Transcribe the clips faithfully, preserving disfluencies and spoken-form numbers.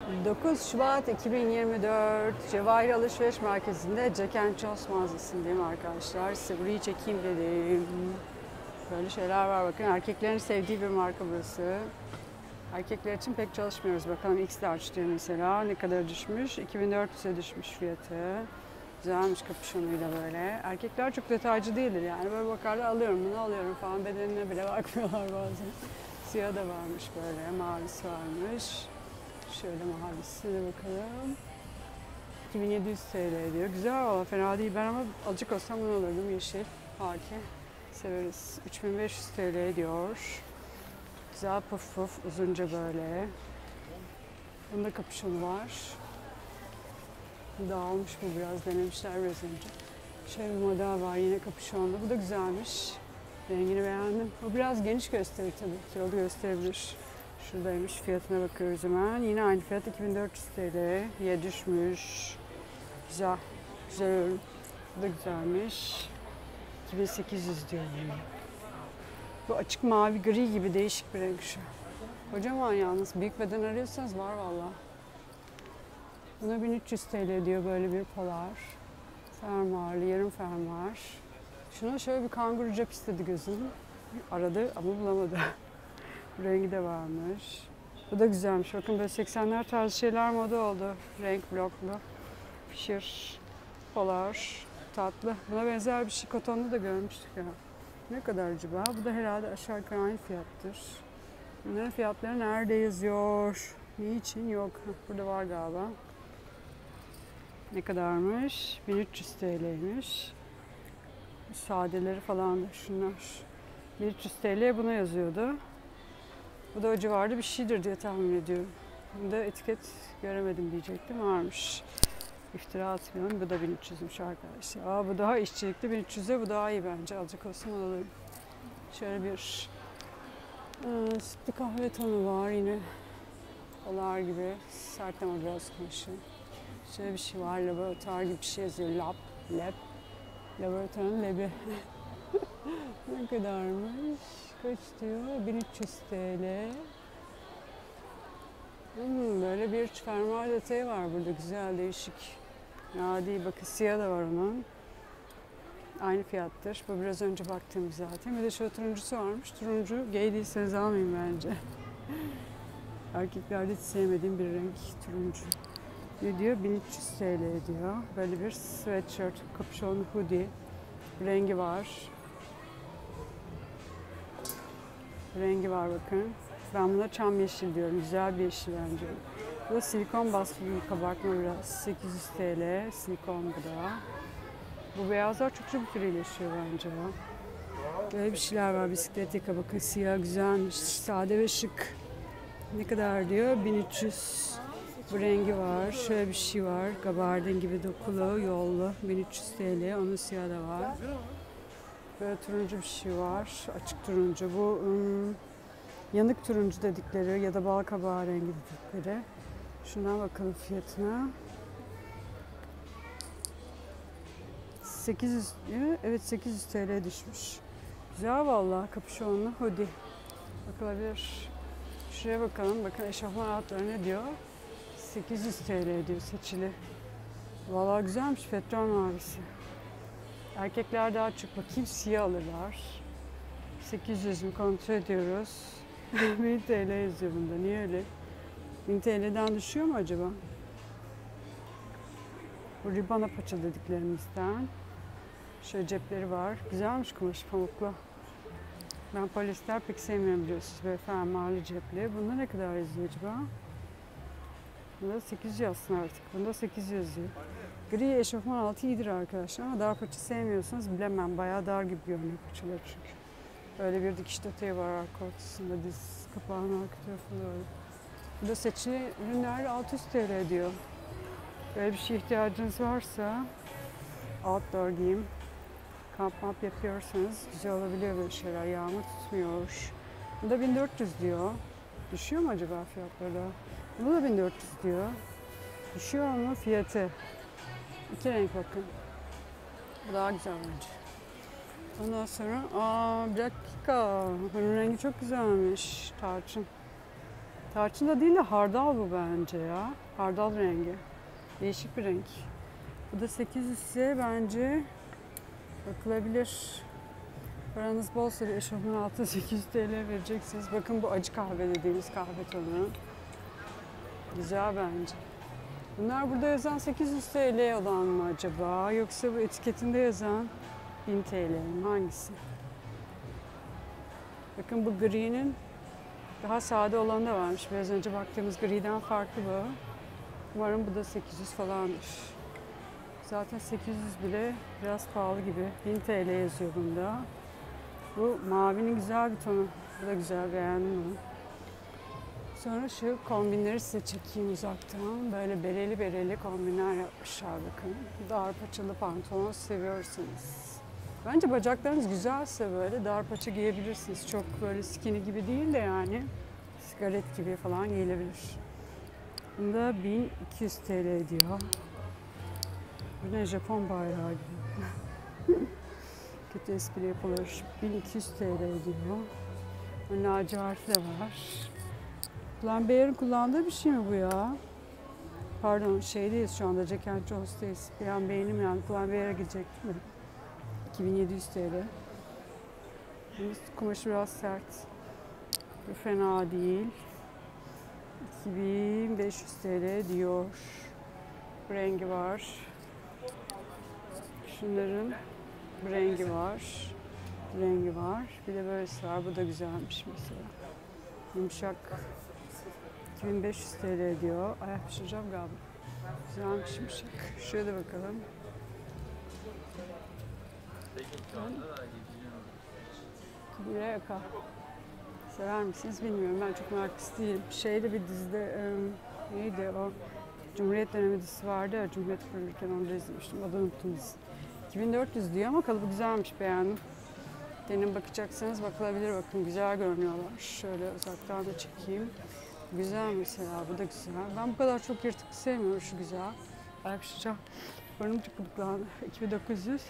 dokuz Şubat iki bin yirmi dört Cevahir Alışveriş Merkezi'nde Jack and Jones mağazasındayım arkadaşlar. Size burayı çekeyim dedim. Böyle şeyler var bakın. Erkeklerin sevdiği bir marka burası. Erkekler için pek çalışmıyoruz. Bakalım X large diyor mesela. Ne kadar düşmüş? iki bin dört yüze düşmüş fiyatı. Güzelmiş kapüşonuyla böyle. Erkekler çok detaycı değildir yani. Böyle bakarlar alıyorum bunu alıyorum falan. Bedenine bile bakmıyorlar bazen. Siyah da varmış böyle. Mavisi varmış. Şöyle mavisine bakalım. iki bin yedi yüz T L diyor. Güzel valla fena değil. Ben ama azıcık olsam bunu alırdım. Yeşil. Haki. Severiz. üç bin beş yüz T L diyor. Güzel puf puf uzunca böyle. Bunda kapüşonu var. Dağılmış bu biraz. Denemişler biraz önce. Şöyle bir model var yine kapüşonlu. Bu da güzelmiş. Rengini beğendim. O biraz geniş gösterir tabii. Kilolu gösterebilir. Şuradaymış. Fiyatına bakıyoruz hemen. Yine aynı fiyat iki bin dört yüz T L'ye düşmüş. Güzel. Güzel ürün. Bu da güzelmiş. iki bin sekiz yüz diyor. Bu açık mavi gri gibi değişik bir renk şu. Kocaman yalnız. Büyük beden arıyorsanız var valla. Buna bin üç yüz T L diyor böyle bir polar. Fermuarlı, yarım fermuar. Şuna şöyle bir kanguru cep istedi gözüm. Aradı ama bulamadı. Rengi de varmış. Bu da güzelmiş. Bakın böyle seksenler tarzı şeyler moda oldu. Renk bloklu. Pişir. Polar. Tatlı. Buna benzer bir şey kotonlu da görmüştük ya. Ne kadar acaba? Bu da herhalde aşağı yukarı aynı fiyattır. Bunların fiyatları nerede yazıyor? Niçin yok? Burada var galiba. Ne kadarmış? bin üç yüz T L'ymiş. Sadeleri falan da şunlar. bin üç yüz T L buna yazıyordu. Bu da o civarda bir şeydir diye tahmin ediyorum. Bunda etiket göremedim diyecektim. Varmış. İftira atmıyorum. Bu da bin üç yüzmüş arkadaşlar. Aa, bu daha işçilikli. bin üç yüze bu daha iyi bence. Azıcık olsun alalım. Şöyle bir e, sütlü kahve tonu var yine. Olar gibi. Sert ama biraz kumaşı. Şöyle bir şey var. Laboratuvar gibi bir şey yazıyor. Lab. Lab. Laboratuvarın lebi. Ne kadarmış? Kaç diyor? bin üç yüz T L. Hmm, böyle bir fermuar detayı var burada. Güzel, değişik. Ya değil, bakın siyah da var onun. Aynı fiyattır. Bu biraz önce baktığım zaten. Bir de şöyle turuncusu varmış. Turuncu gay değilseniz almayın bence. Erkeklerde hiç sevmediğim bir renk turuncu. Ne diyor? bin üç yüz T L diyor. Böyle bir sweatshirt, kapüşonlu hoodie. Rengi var. Rengi var bakın. Ben buna çam yeşil diyorum. Güzel bir yeşil bence. Bu da silikon baskı bir kabartma biraz. sekiz yüz T L. Silikon bu da. Bu beyazlar çok çabuk grileşiyor bence ya. Böyle bir şeyler var. Bisiklet yaka bakın. Siyah güzelmiş. Sade ve şık. Ne kadar diyor? bin üç yüz. Bu rengi var. Şöyle bir şey var. Gabardin gibi dokulu, yollu. bin üç yüz T L. Onun siyahı da var. Böyle turuncu bir şey var. Açık turuncu. Bu ım, yanık turuncu dedikleri ya da bal kabağı rengi dedikleri. Şuna bakalım fiyatına. sekiz yüz, evet sekiz yüz T L düşmüş. Güzel vallahi kapüşonlu hoodie. Bakılabilir. Şuraya bakalım. Bakın eşofman altları ne diyor? sekiz yüz T L diyor seçili. Vallahi güzelmiş petrol mavisi. Erkekler daha çok bakayım siyah alırlar. sekiz yüz mü kontrol ediyoruz. bin T L yazıyor bunda. Niye öyle? bin T L'den düşüyor mu acaba? Bu ribana paça dediklerimizden. Şöyle cepleri var. Güzelmiş kumaş pamuklu. Ben polyester pek sevmiyorum biliyorsunuz. Böyle fermuarlı cepli. Bunda ne kadar yazıyor acaba? Bunda sekiz yüz yazsın artık. Bunda sekiz yüz yazıyor. Gri eşofman altı iyidir arkadaşlar ama dar paça sevmiyorsanız bilemem. Bayağı dar gibi görünüyor paçaları çünkü. Böyle bir dikiş detayı var arka ortasında. Diz kapağının arka tarafında öyle. Bu da seçili ürünler altı yüz T L diyor. Böyle bir şeye ihtiyacınız varsa outdoor giyim, kamp map yapıyorsanız güzel olabiliyor böyle şeyler. Yağmur tutmuyor. Bu da bin dört yüz diyor. Düşüyor mu acaba fiyatları? Bu da bin dört yüz diyor. Düşüyor mu fiyatı? İki renk bakın. Bu daha güzel bence. Ondan sonra aa bir dakika. Bunun rengi çok güzelmiş. Tarçın. Tarçın da değil de hardal bu bence ya. Hardal rengi. Değişik bir renk. Bu da sekiz yüz ise bence bakılabilir. Paranız bolsa eşofman altı sekiz yüz T L vereceksiniz. Bakın bu acı kahve dediğimiz kahve tonu. Güzel bence. Bunlar burada yazan sekiz yüz T L olan mı acaba? Yoksa bu etiketinde yazan bin T L mi? Hangisi? Bakın bu gri'nin daha sade olanı da varmış. Biraz önce baktığımız gri'den farklı bu. Umarım bu da sekiz yüz falandır. Zaten sekiz yüz bile biraz pahalı gibi. bin T L yazıyor bunda. Bu mavinin güzel bir tonu. Bu da güzel, beğendim onu. Sonra şu kombinleri size çekeyim uzaktan. Böyle bereli bereli kombinler yapmışlar bakın. Dar paçalı pantolon seviyorsunuz. Bence bacaklarınız güzelse böyle dar paça giyebilirsiniz. Çok böyle skinny gibi değil de yani sigaret gibi falan giyilebilir. Bunda bin iki yüz T L diyor. Bu ne, Japon bayrağı gibi. Kötü espri yapılır. bin iki yüz T L diyor. Lacivertli de var. Pull&Bear'ın kullandığı bir şey mi bu ya? Pardon, şeydeyiz şu anda, Jack and Jones'tayız. Bir an beynim yani Pull&Bear'a gidecektim de. iki bin yedi yüz T L. Kumaşı biraz sert. Bu fena değil. iki bin beş yüz T L diyor. Rengi var. Şunların rengi var. Rengi var. Bir de böylesi var. Bu da güzelmiş mesela. Yumuşak. iki bin beş yüz T L diyor. Ayak pişireceğim galiba. Güzelmiş, yumuşak. Şuraya da bakalım. Kubire yaka. Sever misiniz bilmiyorum. Ben çok meraklısı değilim. Şeyde bir dizide e, neydi o? Cumhuriyet dönemi dizisi vardı ya. Cumhuriyet kurulurken onu da izlemiştim. Adını unuttum dizi. iki bin dört yüz diyor ama kalıbı güzelmiş, beğendim. Denim bakacaksanız bakılabilir, bakın güzel görünüyorlar. Şöyle uzaktan da çekeyim. Güzel mesela, bu da güzel. Ben bu kadar çok yırtık sevmiyorum, şu güzel. Ayak şişeceğim. Burnum çıkıdıklandı. iki bin dokuz yüz.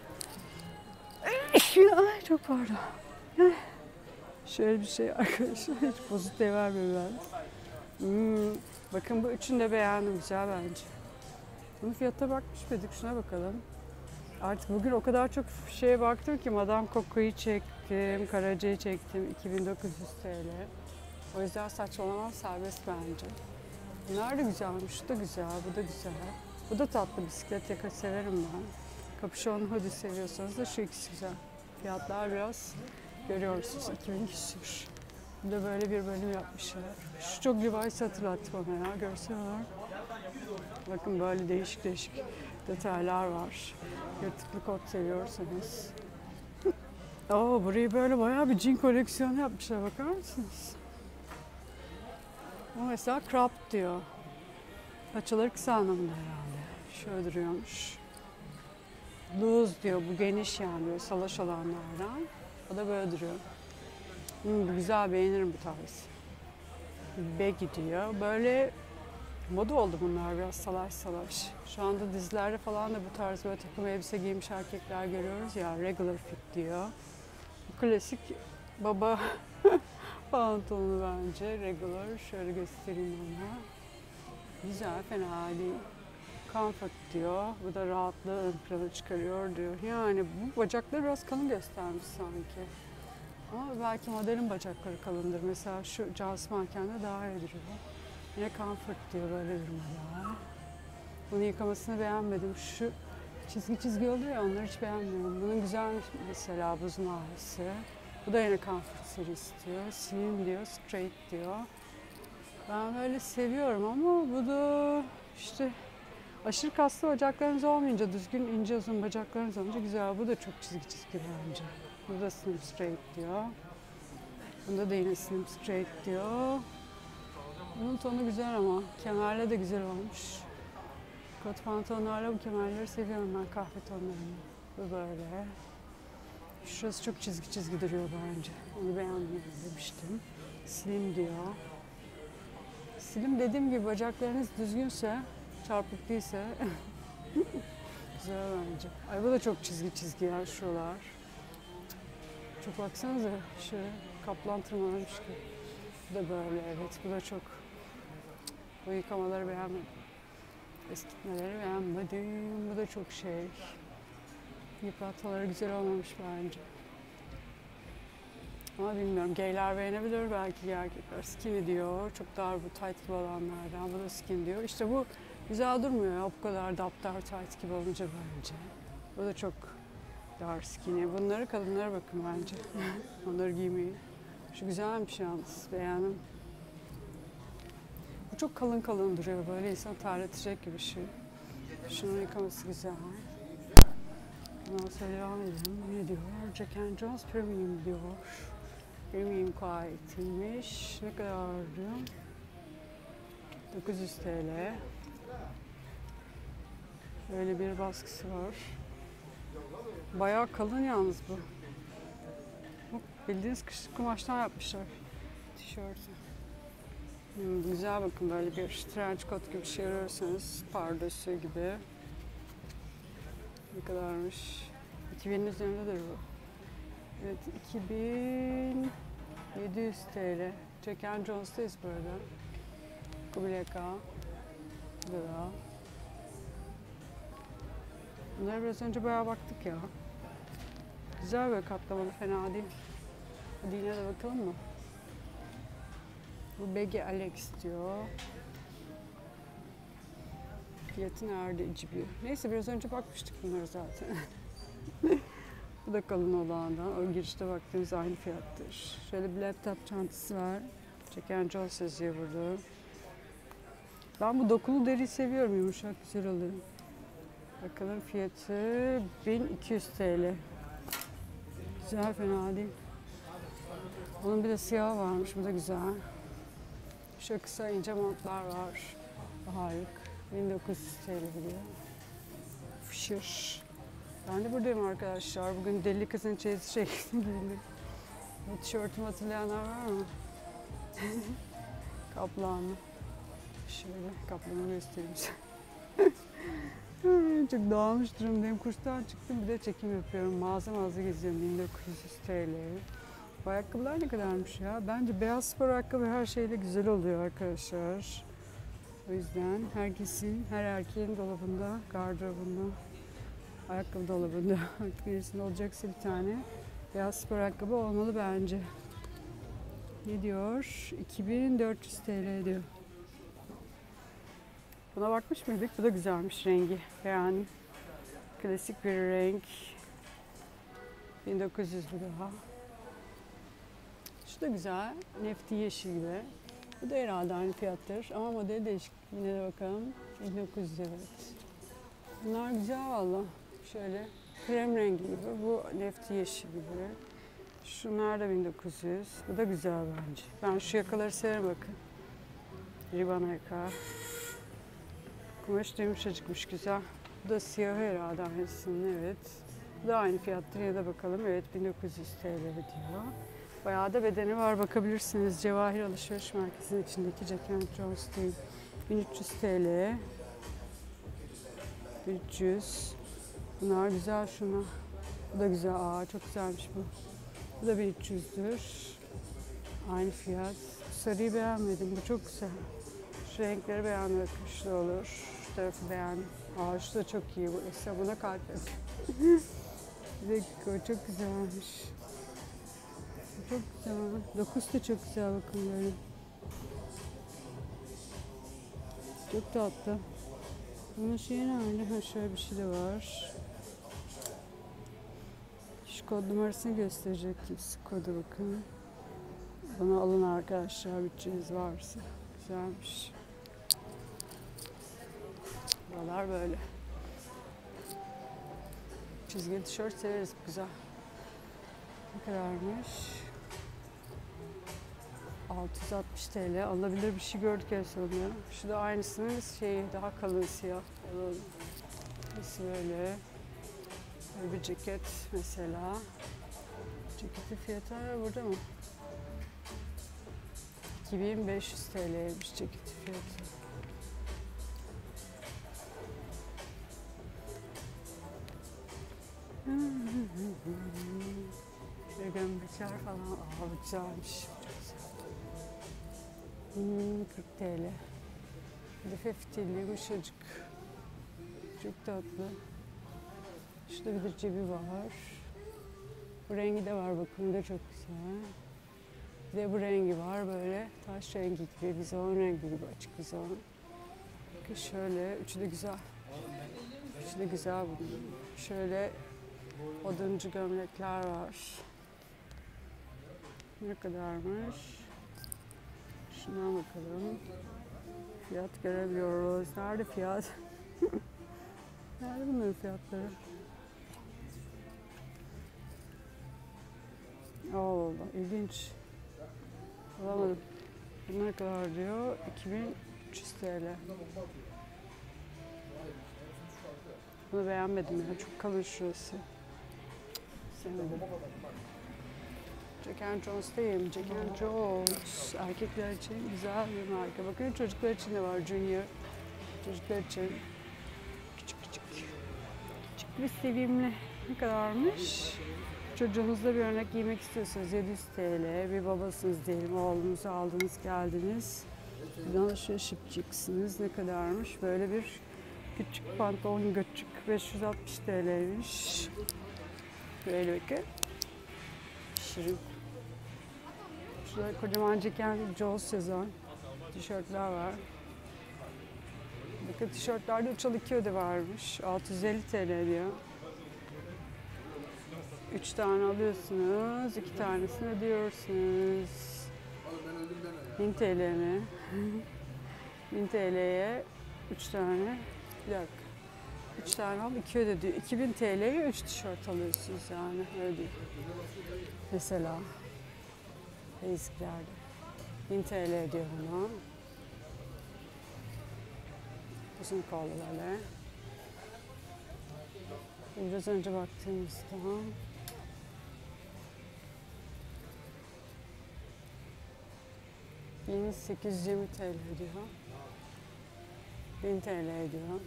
Ay çok pardon. Şöyle bir şey arkadaşlar, hiç bozuk diye vermiyor ben. Hmm, bakın bu üçünü de beğendim, güzel bence. Bunun fiyatına bakmış mıydık? Şuna bakalım. Artık bugün o kadar çok şeye baktım ki Madame Coco'yu çektim, Karaca'yı çektim, iki bin dokuz yüz T L. O yüzden saçmalamam serbest bence. Bunlar da güzelmiş, şu da güzel, bu da güzel. Bu da tatlı, bisiklet yaka severim ben. Kapüşon hoodie seviyorsanız da şu ikisi güzel. Fiyatlar biraz görüyorsunuz, iki bin küsür. Bu da böyle bir bölüm yapmışlar. Şu çok Levi's hatırlattı bana ya, görsel olarak. Bakın böyle değişik değişik detaylar var. Yırtıklı kot seviyorsanız. Oo, burayı böyle bayağı bir jean koleksiyonu yapmışlar, bakar mısınız? Bu mesela crop diyor. Paçaları kısa anlamında herhalde. Şöyle duruyormuş. Loose diyor, bu geniş yani böyle salaş olanlardan. O da böyle duruyor. Hmm, güzel, beğenirim bu tarz. Baggy diyor. Böyle moda oldu bunlar, biraz salaş salaş. Şu anda dizilerde falan da bu tarz böyle takım elbise giymiş erkekler görüyoruz ya. Regular fit diyor. Bu klasik baba pantolonu bence. Regular. Şöyle göstereyim ona. Güzel, fena değil. Comfort diyor. Bu da rahatlığı ön plana çıkarıyor diyor. Yani bu bacakları biraz kalın göstermiş sanki. Ama belki modelin bacakları kalındır. Mesela şu Joss Manken'de daha iyi duruyor. Yine Comfort diyor, böyle bir model. Bunu yıkamasını beğenmedim. Şu çizgi çizgi oluyor ya, onları hiç beğenmiyorum. Bunun güzelmiş mesela, buz mavisi. Bu da yine Comfort serisi diyor. Slim diyor, straight diyor. Ben böyle seviyorum ama bu da işte aşırı kaslı bacaklarınız olmayınca, düzgün ince uzun bacaklarınız olunca güzel. Bu da çok çizgi çizgi bence. Bu da slim straight diyor. Bunda da yine slim straight diyor. Bunun tonu güzel ama kemerle de güzel olmuş. Kot pantolonlarla bu kemerleri seviyorum ben, kahve tonlarını. Bu böyle. Şurası çok çizgi çizgi duruyor bence. Onu beğendim demiştim. Slim diyor. Slim dediğim gibi bacaklarınız düzgünse, çarpık değilse güzel bence. Ay bu da çok çizgi çizgi ya şuralar. Çok baksanıza, şöyle kaplan tırmalamış gibi. Bu da böyle, evet. Bu da çok. Bu yıkamaları beğenmedim. Eskitmeleri beğenmedim. Bu da çok şey. Yıpratmaları güzel olmamış bence. Ama bilmiyorum. Gayler beğenebilir belki erkekler. Skinny diyor. Çok dar bu tight gibi olanlardan. Bu da skinny diyor. İşte bu güzel durmuyor ya. Bu kadar daptar tight gibi olunca bence. Bu da çok dar skinny. Bunları kadınlara bakın bence. Onları giymeyi. Şu güzelmiş yalnız. Beğendim. Bu çok kalın kalın duruyor. Böyle insan terletecek gibi şey. Şunun yıkaması güzel. Ondan sonra devam edelim. Ne diyor? Jack and Jones Premium diyor. Premium quality'miş. Ne kadardı? dokuz yüz T L. Böyle bir baskısı var. Bayağı kalın yalnız bu. Bu bildiğiniz kışlık kumaştan yapmışlar tişörtü. Hmm, güzel bakın, böyle bir trench coat gibi bir şey ararsanız, pardösü gibi. Ne kadarmış? iki binin üzerindedir bu. Evet, iki bin yedi yüz T L. Jack and Jones'tayız burada. Kubileka. Burada da. Bunlara biraz önce bayağı baktık ya. Güzel böyle katlamalı, fena değil. Hadi yine de bakalım mı? Bu Baggy Alex diyor. Fiyatı nerede cibi? Neyse, biraz önce bakmıştık bunlara zaten. Bu da kalın olandan. O girişte baktığımız aynı fiyattır. Şöyle bir laptop çantası var. Jack and Jones yazıyor burada. Ben bu dokulu deriyi seviyorum. Yumuşak, güzel oluyor. Bakalım fiyatı bin iki yüz T L. Güzel, fena değil. Bunun bir de siyahı varmış. Bu da güzel. Şöyle kısa ince montlar var. Harika. bin dokuz yüz T L diyor. Fışır. Ben de buradayım arkadaşlar. Bugün deli kızın çeyizi şeklinde giyindim. Bu tişörtümü hatırlayanlar var mı? Kaplanlı. Şöyle kaplanı göstereyim size. Çok dağılmış durumdayım. Kurstan çıktım, bir de çekim yapıyorum. Mağaza mağaza geziyorum. bin dokuz yüz T L. Bu ayakkabılar ne kadarmış ya? Bence beyaz spor ayakkabı her şeyle güzel oluyor arkadaşlar. O yüzden herkesin, her erkeğin dolabında, gardırobunda, ayakkabı dolabında artık birisinde olacaksa bir tane beyaz spor ayakkabı olmalı bence. Ne diyor? iki bin dört yüz T L diyor. Buna bakmış mıydık? Bu da güzelmiş rengi. Yani klasik bir renk. bin dokuz yüz lira. Şu da güzel. Nefti yeşil gibi. Bu da herhalde aynı fiyattır. Ama modeli değişik. Yine de bakalım. bin dokuz yüz, evet. Bunlar güzel valla. Şöyle krem rengi gibi. Bu nefti yeşil gibi. Şunlar da bin dokuz yüz. Bu da güzel bence. Ben şu yakaları severim bakın. Ribbon yaka. Kumaş da yumuşacıkmış, güzel. Bu da siyah herhalde aynısının, evet. Bu da aynı fiyattır, ya da bakalım. Evet, bin dokuz yüz T L diyor. Bayağı da bedeni var, bakabilirsiniz. Cevahir Alışveriş Merkezi'nin içindeki Jack and Jones değil. bin üç yüz T L. bin üç yüz. Bunlar güzel, şuna. Bu da güzel. Aa, çok güzelmiş bu. Bu da bin üç yüzdür. Aynı fiyat. Sarıyı beğenmedim. Bu çok güzel. Şu renkleri beğendim. Şu da olur. Şu tarafı beğendim. Aa, şu da çok iyi. Bu Esra buna kalp et. Bir dakika, çok güzelmiş. Çok güzel. Dokusu da çok güzel, bakın böyle. Çok tatlı. Bunun şeyi nerede? Ha, şöyle bir şey de var. Şu kod numarasını gösterecektim. Kodu bakın. Bunu alın arkadaşlar, bütçeniz varsa. Güzelmiş. Buralar böyle. Çizgili tişört severiz, güzel. Ne kadarmış? altı yüz altmış T L. Alınabilir bir şey gördük en sonunda. Şu da aynısının şeyi, daha kalın siyah. Nasıl böyle? Böyle bir ceket mesela. Ceketin fiyatı burada mı? iki bin beş yüz T L'ymiş ceketin fiyatı. Ve gömlekler falan. Aa, bu güzelmiş. Hmm, kırk T L. Kadife fitilli, yumuşacık. Çok tatlı. Şurada bir de cebi var. Bu rengi de var bakın, da çok güzel. Bir de bu rengi var, böyle taş rengi gibi, vizon rengi gibi, açık vizon. Bakın şöyle, üçü de güzel. Üçü de güzel bunun. Şöyle oduncu gömlekler var. Ne kadarmış? Şuna bakalım. Fiyat görebiliyoruz. Nerede fiyat? Nerede bunların fiyatları? Allah Allah, ilginç. Alamadım. Bu ne kadar diyor? iki bin üç yüz T L. Bunu beğenmedim ya. Çok kalın şurası. Sevmedim. Jack and Jones'tayım. Jack and Jones. Erkekler için güzel bir marka. Bakın çocuklar için de var. Junior. Çocuklar için. Küçük küçük. Küçük bir sevimli. Ne kadarmış? Çocuğunuzla bir örnek giymek istiyorsanız yedi yüz T L. Bir babasınız diyelim. Oğlunuzu aldınız, geldiniz. Bir alışveriş yapacaksınız. Ne kadarmış? Böyle bir küçük pantolon göçük. beş yüz altmış T L'ymiş. Böyle bakın. Şirin. Şurada kocaman Jack and Jones yazan tişörtler var. Bakın tişörtlerde üç al iki öde varmış. altı yüz elli T L diyor. üç tane alıyorsunuz, iki tanesini ödüyorsunuz. bin T L mi? bin T L'ye üç tane, bir dakika. üç tane al, iki öde diyor. iki bin T L'ye üç tişört alıyorsunuz yani, öyle değil. Mesela, Basiklerde. bin T L diyor buna. Uzun kollu böyle. Biraz önce baktığımızda bin sekiz yüz yirmi T L diyor. bin T L diyor.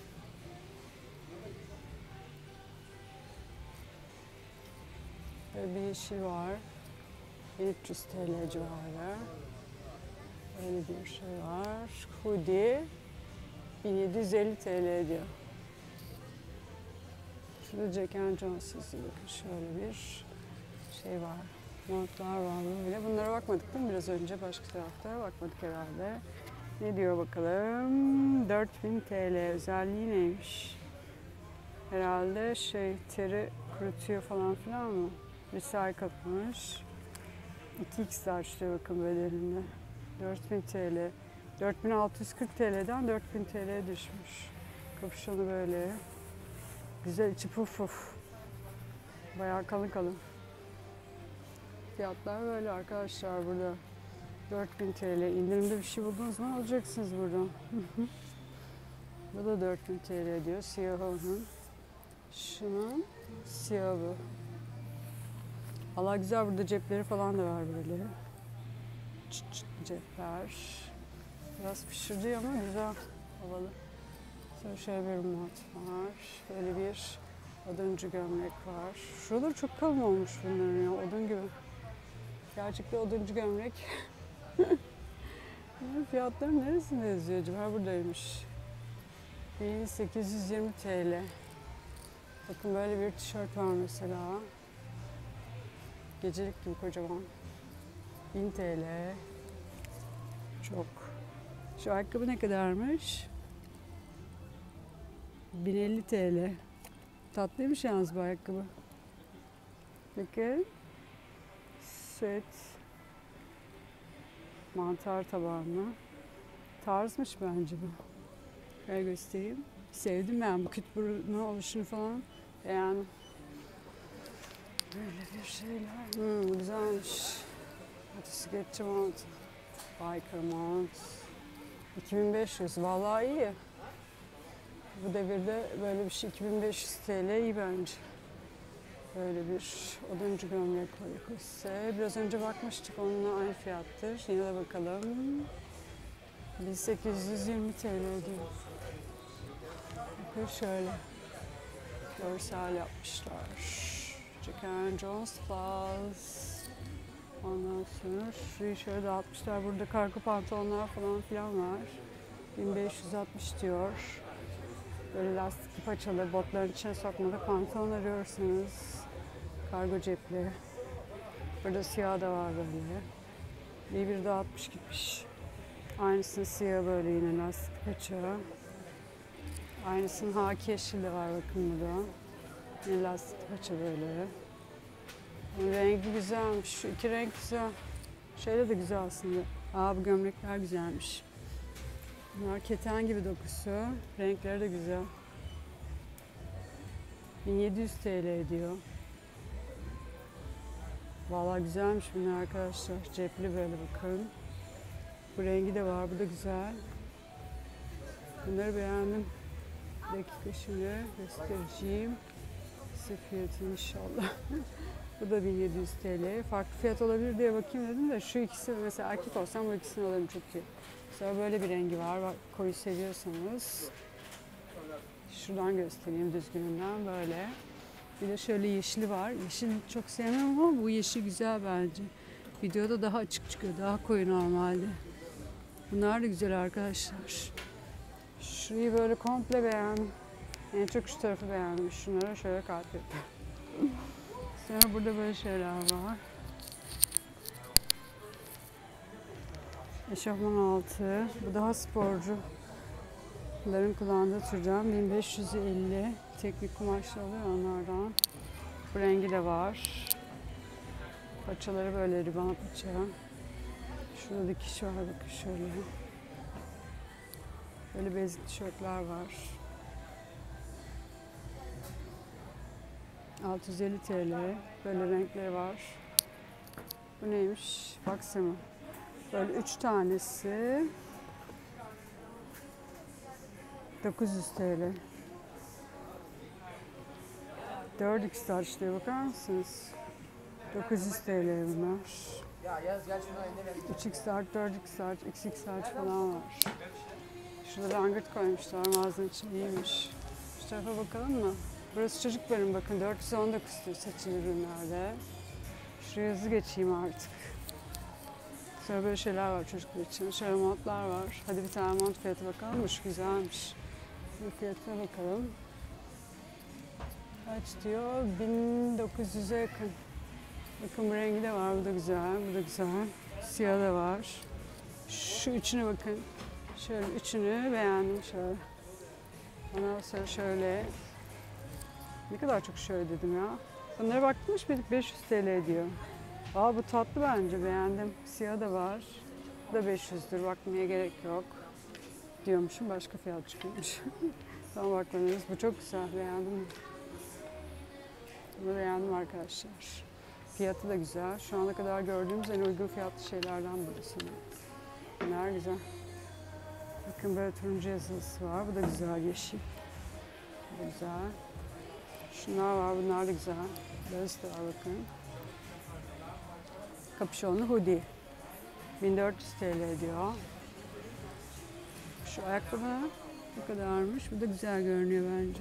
Böyle bir yeşil var. bin üç yüz T L civarı. Böyle bir şey var. Hoodie bin yedi yüz elli T L diyor. Şurada Jack and Jones yazıyor. Bakın şöyle bir şey var. Montlar var böyle. Bunlara bakmadık değil mi biraz önce? Başka tarafta bakmadık herhalde. Ne diyor bakalım? dört bin T L. Özelliği neymiş? Herhalde şey, teri kurutuyor falan filan mı? Recycle'mış. iki X large diyor bakın bedeninde. dört bin T L. dört bin altı yüz kırk T L'den dört bin T L'ye düşmüş. Kapüşonu böyle. Güzel, içi puf puf. Bayağı kalın kalın. Fiyatlar böyle arkadaşlar burada. dört bin T L. İndirimde bir şey buldunuz mu alacaksınız buradan. Bu da dört bin T L diyor. Siyah onun. Şunun siyahı bu. Allah güzel, burada cepleri falan da var böyle. Çıt çıt cepler. Biraz pişirdi ama güzel. Havalı. Sonra şöyle bir mat var. Böyle bir oduncu gömlek var. Şuraları çok kalın olmuş bunların ya. Odun gibi. Gerçekten oduncu gömlek. Fiyatları neresinde yazıyor acaba? Buradaymış. bin sekiz yüz yirmi T L. Bakın böyle bir tişört var mesela. Gecelik gibi kocaman. bin T L. Çok. Şu ayakkabı ne kadarmış? bin elli T L. Tatlıymış yalnız bu ayakkabı. Bakın. Süt. Mantar tabanlı. Tarzmış bence bu. Şöyle göstereyim. Sevdim ben bu küt burnu oluşunu falan. Beğendim. Böyle bir şeyler. Hmm, bu güzelmiş. Motosikletçi mont. Biker mont. iki bin beş yüz. Vallahi iyi. Bu devirde böyle bir şey iki bin beş yüz T L iyi bence. Böyle bir oduncu gömlek var. Biraz önce bakmıştık, onunla aynı fiyattır. Yine de bakalım. bin sekiz yüz yirmi T L diyor. Bakın şöyle. Görsel yapmışlar. Jack and Jones Plus. Ondan sonra şurayı şöyle dağıtmışlar. Burada kargo pantolonlar falan filan var. bin beş yüz altmış diyor. Böyle lastikli paçalı, botların içine sokmalı pantolon arıyorsanız kargo cepli. Burada siyah da var böyle. Bir bir de altmış gitmiş. Aynısının siyah böyle yine lastik paça. Aynısının haki yeşil de var bakın burada. Yine lastik paça böyle. Rengi güzelmiş. Şu iki renk güzel. Şeyde de güzel aslında. Aa bu gömlekler güzelmiş. Bunlar keten gibi dokusu. Renkleri de güzel. bin yedi yüz T L ediyor. Vallahi güzelmiş bunlar arkadaşlar. Cepli böyle bakın. Bu rengi de var. Bu da güzel. Bunları beğendim. Bir dakika şimdi göstereceğim. Size fiyatını inşallah. Bu da bin yedi yüz T L. Farklı fiyat olabilir diye bakayım dedim de şu ikisi mesela erkek olsam bu ikisini alırım çok iyi. Sonra böyle bir rengi var. Bak, koyu seviyorsanız. Şuradan göstereyim düzgününden böyle. Bir de şöyle yeşili var. Yeşil çok sevmem ama bu yeşil güzel bence. Videoda daha açık çıkıyor. Daha koyu normalde. Bunlar da güzel arkadaşlar. Şurayı böyle komple beğendim. En çok şu tarafı beğendim. Şunlara şöyle kalp yapayım. Sonra burada böyle şeyler var. Eşofman altı. Bu daha sporcu. Bunların kullandığı türden bin beş yüz elli. Teknik kumaşlı oluyor onlardan. Bu rengi de var. Paçaları böyle ribana paça. Şurada dikiş var bakın şöyle. Böyle bezik tişörtler var. altı yüz elli T L. Böyle renkleri var. Bu neymiş? Baksana. Böyle üç tanesi dokuz yüz T L. dört X large diye bakar mısınız? dokuz yüz T L bunlar. üç X large, dört X large, X X large falan var. Şurada langırt koymuşlar mağazanın için iyiymiş. Şu tarafa bakalım mı? Burası çocuk bölüm bakın dört yüz on dokuz diyor seçili ürünlerde. Şuraya hızlı geçeyim artık. Sonra böyle şeyler var çocuklar için. Şöyle montlar var. Hadi bir tane mont fiyatı bakalım mı? Şu güzelmiş. Bir fiyatına bakalım. Kaç diyor? bin dokuz yüze yakın. Bakın bu rengi de var. Bu da güzel. Bu da güzel. Siyah da var. Şu üçüne bakın. Şöyle üçünü beğendim şöyle. Ondan sonra şöyle. Ne kadar çok şöyle dedim ya. Bunlara bakmış mıydık? beş yüz T L diyor. Aa bu tatlı bence beğendim. Siyah da var. Bu da beş yüzdür. Bakmaya gerek yok. Diyormuşum. Başka fiyat çıkıyormuş. Tamam bakmanız. Bu çok güzel. Beğendim. Bunu beğendim arkadaşlar. Fiyatı da güzel. Şu ana kadar gördüğümüz en uygun fiyatlı şeylerden birisi. Bunlar güzel. Bakın böyle turuncu yazısı var. Bu da güzel. Yeşil. Bu da güzel. Şunlar var. Bunlar da güzel. Böylesi de var bakın. Kapüşonlu hoodie. bin dört yüz T L diyor. Şu ayakkabı ne kadarmış? Bu da güzel görünüyor bence.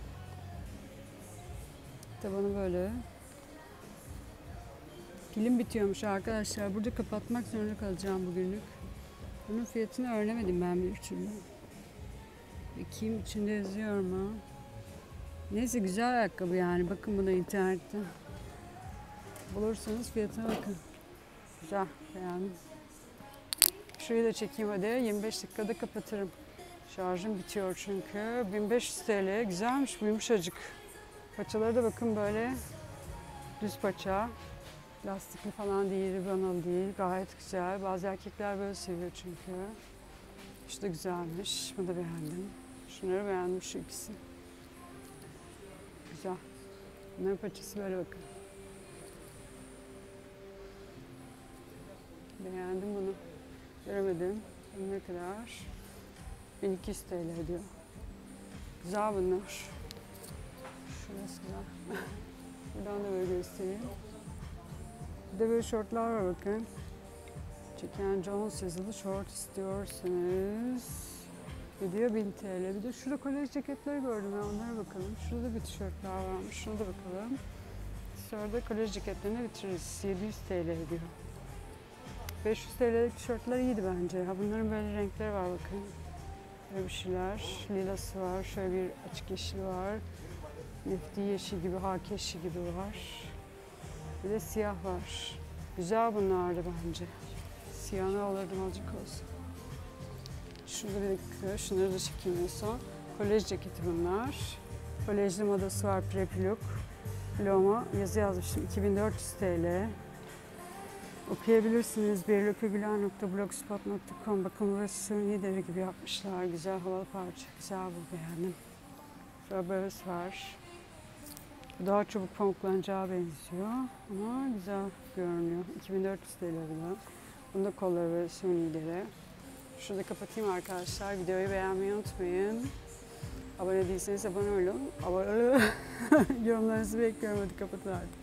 Tabanı böyle. Pilim bitiyormuş arkadaşlar. Burada kapatmak zorunda kalacağım bugünlük. Bunun fiyatını öğrenemedim ben bir türlü. Bakayım içinde yazıyor mu? Neyse güzel ayakkabı yani. Bakın buna internette. Bulursanız fiyatına bakın. Güzel, beğendim. Şurayı da çekeyim hadi. yirmi beş dakikada kapatırım. Şarjım bitiyor çünkü. bin beş yüz T L. Güzelmiş, bu yumuşacık. Paçaları da bakın böyle düz paça. Lastikli falan değil, ribanalı değil. Gayet güzel. Bazı erkekler böyle seviyor çünkü. Şu da güzelmiş. Bunu da beğendim. Şunları beğendim şu ikisi. Güzel. Bunların paçası böyle bakın. Beğendim bunu. Göremedim. Ne kadar? bin iki yüz T L diyor. Güzel bunlar. Şurası güzel. Buradan da böyle göstereyim. Bir de böyle şortlar var bakın. Çeken Jones yazılı şort istiyorsanız gidiyor bin T L. Bir de şurada kolej ceketleri gördüm ya, onlara bakalım. Şurada bir tişörtler varmış. Şuna da bakalım. Sonra da kolej ceketlerini bitiririz. yedi yüz T L diyor. beş yüz T L'lik tişörtler iyiydi bence. Ha, bunların böyle renkleri var bakın. Böyle bir şeyler. Lilası var. Şöyle bir açık yeşil var. Nefti yeşil gibi, haki yeşil gibi var. Bir de siyah var. Güzel bunlardı bence. Siyahını alırdım azıcık olsun. Şurada bir dakika. Şunları da çekeyim en son. Kolej ceketi bunlar. Kolejli modası var. Preppy look. Loma yazı yazmıştım. iki bin dört yüz T L. Okuyabilirsiniz. berlokegüler nokta blogspot nokta com. Bakın burası suni deri gibi yapmışlar. Güzel havalı parça. Güzel, bu beğendim. Şöyle böylesi var. Daha çabuk pamuklanacağı benziyor. Ama güzel görünüyor. iki bin dört yüz T L bu. Bunda kolları böyle suni deri. Şurada kapatayım arkadaşlar. Videoyu beğenmeyi unutmayın. Abone değilseniz abone olun. Abone olun. Yorumlarınızı bekliyorum. Hadi kapatın artık.